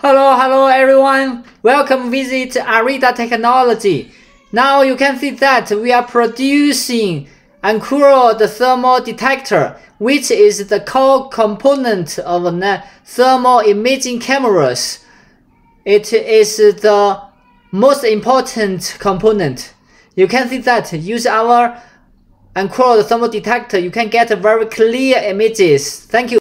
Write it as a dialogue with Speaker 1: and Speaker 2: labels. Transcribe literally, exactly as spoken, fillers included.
Speaker 1: Hello, hello everyone. Welcome visit Ireeda Technology. Now you can see that we are producing uncooled thermal detector, which is the core component of the thermal imaging cameras. It is the most important component. You can see that use our uncooled thermal detector, you can get very clear images. Thank you.